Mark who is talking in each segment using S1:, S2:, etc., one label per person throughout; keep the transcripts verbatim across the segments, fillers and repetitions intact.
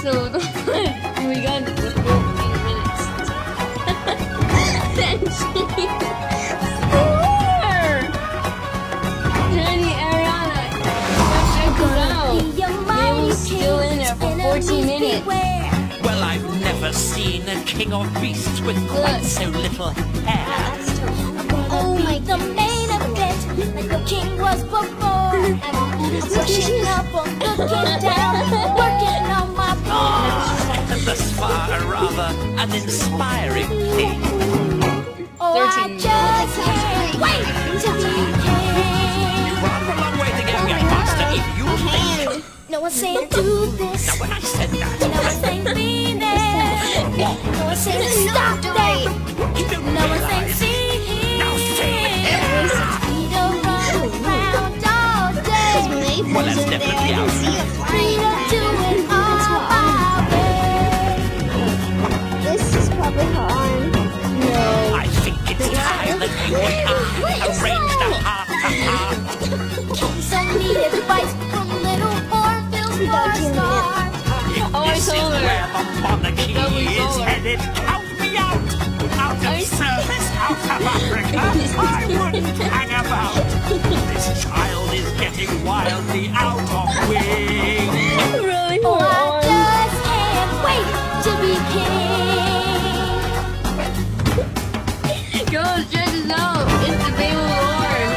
S1: episode. We got the fourteen minutes. Then she score! Jenny, Ariana, check this out. They were still in there for fourteen minutes.
S2: Well, I've never seen a king of beasts with quite so little hair.
S3: Oh my, the main event, like the king was before. I'm pushing up or looking down, working on my
S2: Ah, thus far a rather an inspiring king.
S3: Oh, I just can't wait to be king.
S2: You've rather a long way to go, young master, if you think.
S3: No one's saying do this.
S2: Now when I said that,
S3: No one's saying be there. No one's saying stop that.
S2: you don't
S3: No one's saying
S2: realize.
S3: see
S2: Now say it.
S3: We don't run around all day.
S2: Well, that's definitely out.
S3: Free to do it all our way.
S4: This is probably her arm. No.
S2: I think it's time that you and I arrange the heart-to-heart.
S3: Some need advice from little Orville Star.
S1: Oh, I
S2: This is
S1: told her.
S2: where the monarchy
S1: That was
S2: is
S1: all her.
S2: headed. Count me out! Out of
S1: I-
S2: service, out of Africa, I wouldn't hang about. This child is getting wildly out of wing.
S1: Really?
S3: Oh, I just can't wait to be king.
S1: Girls, check this out. It's the Mabel Lord.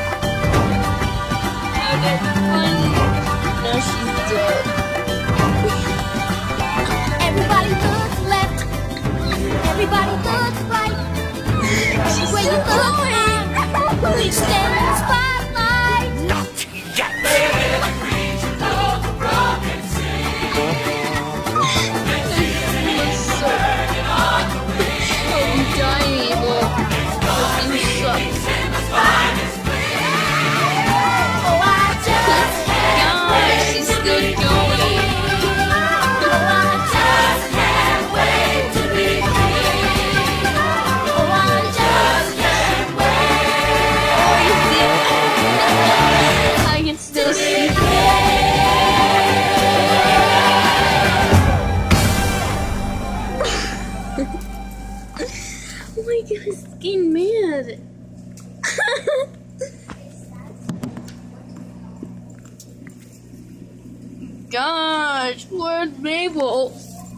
S1: How that's fun. No, she's dead.
S3: Everybody look left. Everybody look right. Where you going? Please stand in the spotlight.
S2: Not yet.
S1: Oh, you dying, Mabel. You suck.
S3: Oh, I just can't
S1: God, she's still going.
S3: Oh, I just can't wait to be king. Oh, I just can't wait.
S1: I can still see. Oh my god, it's getting mad. Gosh, where's Mabel?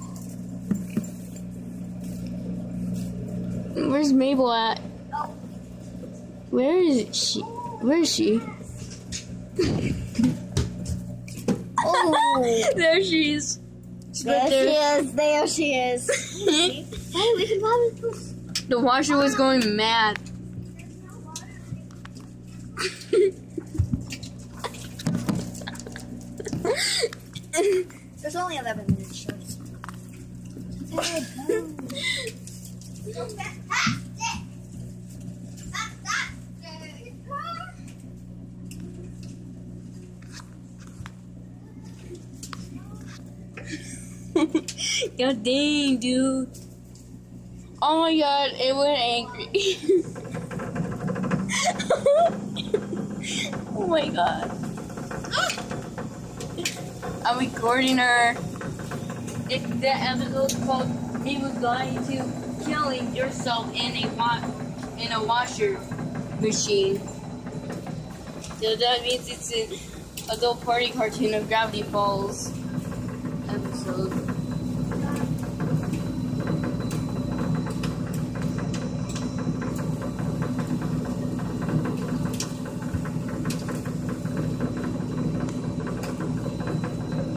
S1: Where's Mabel at? Where is she? Where is she?
S4: Oh,
S1: There she is. She's right
S4: there she
S1: there.
S4: is. There she is. Hey, we can probably.
S1: The washer was going mad.
S4: There's only eleven minutes short.
S1: God dang, dude. Oh my god, it went angry. Oh my god. I'm recording her. It, that episode's called "He Was Going to Killing Yourself in a wa- in a Washer Machine." So that means it's an adult party cartoon of Gravity Falls episode.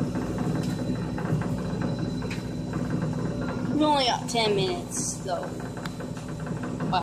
S1: We only got ten minutes though.